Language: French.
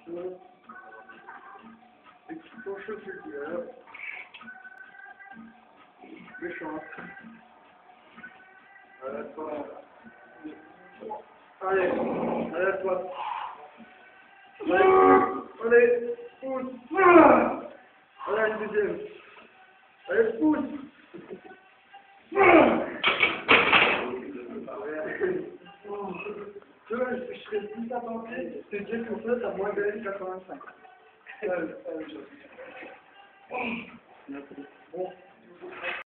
Extension figure. Méchant. Arrête-toi. Allez, arrête-toi. Allez, pousse. Allez, une deuxième. Allez, pousse. Je serais plus attentif, c'est dire que ça, t'as moins de 85. Bon.